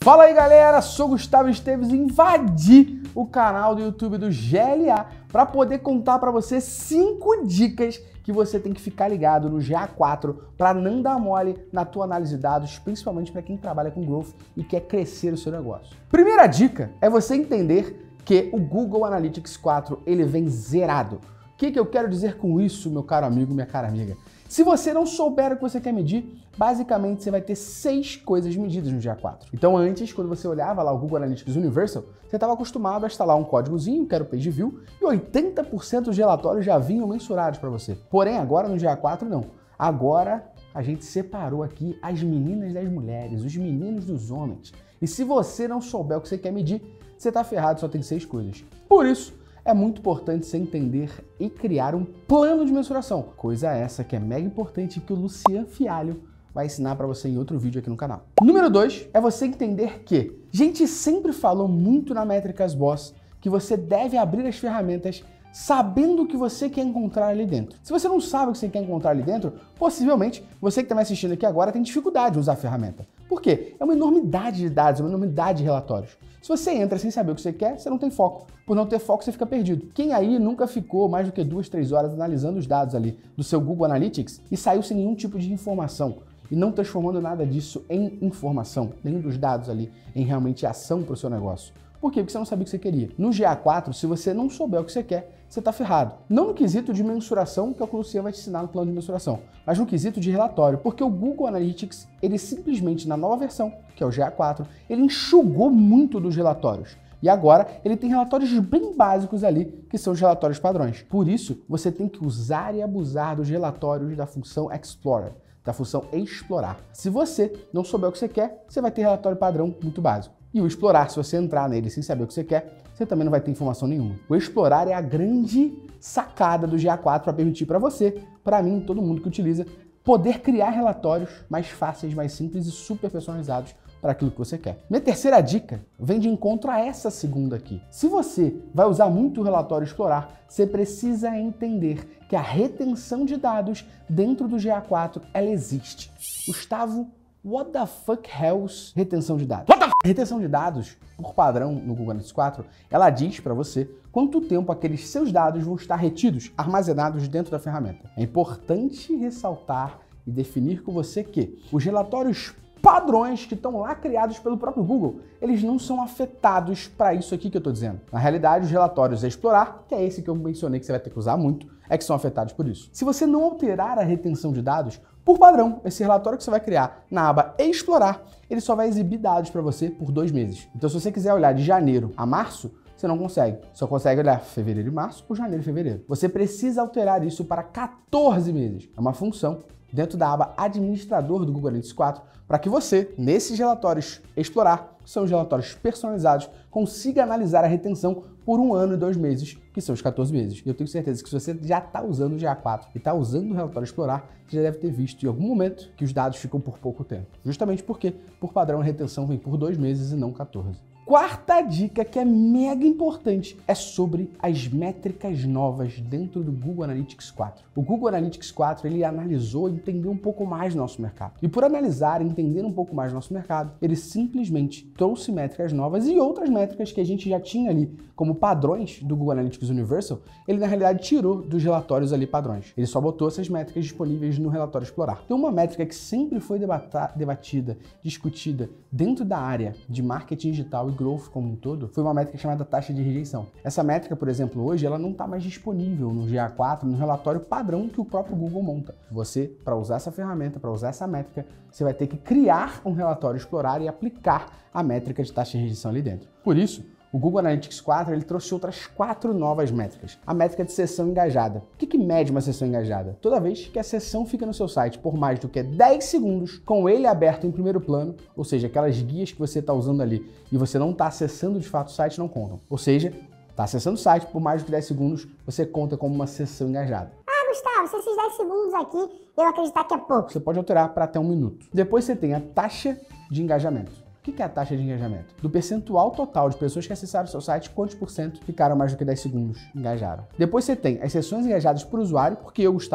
Fala aí galera, sou Gustavo Esteves e invadi o canal do YouTube do GLA para poder contar para você 5 dicas que você tem que ficar ligado no GA4 para não dar mole na tua análise de dados, principalmente para quem trabalha com growth e quer crescer o seu negócio. Primeira dica é você entender que o Google Analytics 4 ele vem zerado. O que eu quero dizer com isso, meu caro amigo, minha cara amiga? Se você não souber o que você quer medir, basicamente você vai ter 6 coisas medidas no GA4. Então antes, quando você olhava lá o Google Analytics Universal, você estava acostumado a instalar um códigozinho, que era o PageView, e 80% dos relatórios já vinham mensurados para você. Porém, agora no GA4 não. Agora a gente separou aqui as meninas das mulheres, os meninos dos homens. E se você não souber o que você quer medir, você tá ferrado, só tem 6 coisas. Por isso, é muito importante você entender e criar um plano de mensuração. Coisa essa que é mega importante que o Lucian Fialho vai ensinar para você em outro vídeo aqui no canal. Número 2 é você entender que a gente sempre falou muito na Métricas Boss que você deve abrir as ferramentas sabendo o que você quer encontrar ali dentro. Se você não sabe o que você quer encontrar ali dentro, possivelmente você que está me assistindo aqui agora tem dificuldade de usar a ferramenta. Por quê? É uma enormidade de dados, uma enormidade de relatórios. Se você entra sem saber o que você quer, você não tem foco. Por não ter foco, você fica perdido. Quem aí nunca ficou mais do que 2, 3 horas analisando os dados ali do seu Google Analytics e saiu sem nenhum tipo de informação e não transformando nada disso em informação, nem dos dados ali em realmente ação para o seu negócio? Por quê? Porque você não sabia o que você queria. No GA4, se você não souber o que você quer, você está ferrado. Não no quesito de mensuração, que é o que o Lucian vai te ensinar no plano de mensuração, mas no quesito de relatório, porque o Google Analytics, ele simplesmente, na nova versão, que é o GA4, ele enxugou muito dos relatórios. E agora ele tem relatórios bem básicos ali, que são os relatórios padrões. Por isso, você tem que usar e abusar dos relatórios da função Explorer, da função explorar. Se você não souber o que você quer, você vai ter relatório padrão muito básico. E o explorar, se você entrar nele sem saber o que você quer, você também não vai ter informação nenhuma. O explorar é a grande sacada do GA4 para permitir para você, para mim, todo mundo que utiliza, poder criar relatórios mais fáceis, mais simples e super personalizados para aquilo que você quer. Minha terceira dica vem de encontro a essa segunda aqui. Se você vai usar muito o relatório explorar, você precisa entender que a retenção de dados dentro do GA4, ela existe. Gustavo, what the fuck else retenção de dados? Retenção de dados, por padrão no Google Analytics 4, ela diz para você quanto tempo aqueles seus dados vão estar retidos, armazenados dentro da ferramenta. É importante ressaltar e definir com você que os relatórios padrões que estão lá criados pelo próprio Google, eles não são afetados para isso aqui que eu estou dizendo. Na realidade, os relatórios a explorar, que é esse que eu mencionei que você vai ter que usar muito, é que são afetados por isso. Se você não alterar a retenção de dados, por padrão, esse relatório que você vai criar na aba Explorar, ele só vai exibir dados para você por 2 meses. Então, se você quiser olhar de janeiro a março, você não consegue. Só consegue olhar fevereiro e março ou janeiro e fevereiro. Você precisa alterar isso para 14 meses. É uma função dentro da aba Administrador do Google Analytics 4 para que você, nesses relatórios Explorar, que são os relatórios personalizados, consiga analisar a retenção por 1 ano e 2 meses, que são os 14 meses. E eu tenho certeza que se você já está usando o GA4 e está usando o relatório Explorar, você já deve ter visto em algum momento que os dados ficam por pouco tempo. Justamente porque, por padrão, a retenção vem por 2 meses e não 14. Quarta dica, que é mega importante, é sobre as métricas novas dentro do Google Analytics 4. O Google Analytics 4, ele analisou e entendeu um pouco mais do nosso mercado. E por analisar e entender um pouco mais do nosso mercado, ele simplesmente trouxe métricas novas e outras métricas que a gente já tinha ali como padrões do Google Analytics Universal, ele na realidade tirou dos relatórios ali padrões. Ele só botou essas métricas disponíveis no relatório Explorar. Então uma métrica que sempre foi debatida, discutida dentro da área de marketing digital e growth como um todo, foi uma métrica chamada taxa de rejeição. Essa métrica, por exemplo, hoje, ela não está mais disponível no GA4, no relatório padrão que o próprio Google monta. Você, para usar essa ferramenta, para usar essa métrica, você vai ter que criar um relatório Explorar e aplicar a métrica de taxa de rejeição ali dentro. Por isso, o Google Analytics 4 ele trouxe outras 4 novas métricas. A métrica de sessão engajada. O que mede uma sessão engajada? Toda vez que a sessão fica no seu site por mais do que 10 segundos, com ele aberto em primeiro plano, ou seja, aquelas guias que você está usando ali e você não está acessando de fato o site, não contam. Ou seja, está acessando o site por mais do que 10 segundos, você conta como uma sessão engajada. Ah, Gustavo, se esses 10 segundos aqui eu acreditar que é pouco. Você pode alterar para até 1 minuto. Depois você tem a taxa de engajamento. O que é a taxa de engajamento? Do percentual total de pessoas que acessaram o seu site, quantos por cento ficaram mais do que 10 segundos engajaram? Depois você tem as sessões engajadas por usuário, porque eu, Gustavo,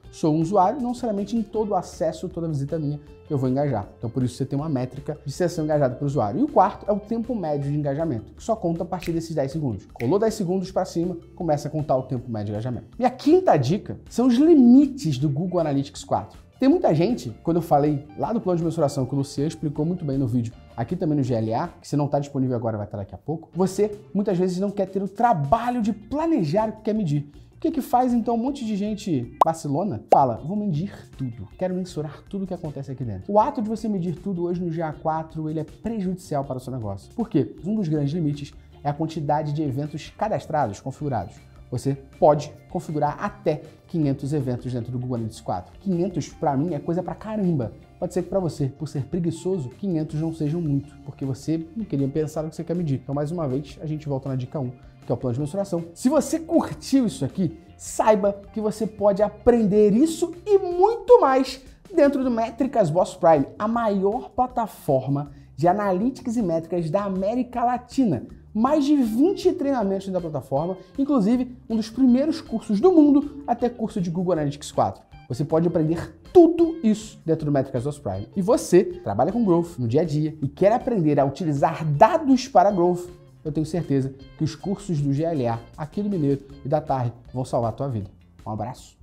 sou um usuário, não necessariamente em todo acesso, toda visita minha, eu vou engajar. Então, por isso você tem uma métrica de sessão engajada para o usuário. E o quarto é o tempo médio de engajamento, que só conta a partir desses 10 segundos. Rolou 10 segundos para cima, começa a contar o tempo médio de engajamento. E a quinta dica são os limites do Google Analytics 4. Tem muita gente, quando eu falei lá do plano de mensuração, que o Luciano explicou muito bem no vídeo, aqui também no GLA, que se não está disponível agora vai estar daqui a pouco, você muitas vezes não quer ter o trabalho de planejar o que quer medir. O que faz então um monte de gente vacilona? Fala, vou medir tudo, quero mensurar tudo o que acontece aqui dentro. O ato de você medir tudo hoje no GA4, ele é prejudicial para o seu negócio. Por quê? Um dos grandes limites é a quantidade de eventos cadastrados, configurados. Você pode configurar até 500 eventos dentro do Google Analytics 4. 500 para mim é coisa pra caramba. Pode ser que para você, por ser preguiçoso, 500 não sejam muito, porque você não queria pensar no que você quer medir. Então, mais uma vez, a gente volta na dica 1, que é o plano de mensuração. Se você curtiu isso aqui, saiba que você pode aprender isso e muito mais dentro do Métricas Boss Prime, a maior plataforma de analytics e métricas da América Latina. Mais de 20 treinamentos da plataforma, inclusive um dos primeiros cursos do mundo a ter curso de Google Analytics 4. Você pode aprender tudo isso dentro do Métricas Boss Prime. E você trabalha com Growth no dia a dia e quer aprender a utilizar dados para Growth, eu tenho certeza que os cursos do GLA, aqui do Mineiro e da Tarre vão salvar a tua vida. Um abraço.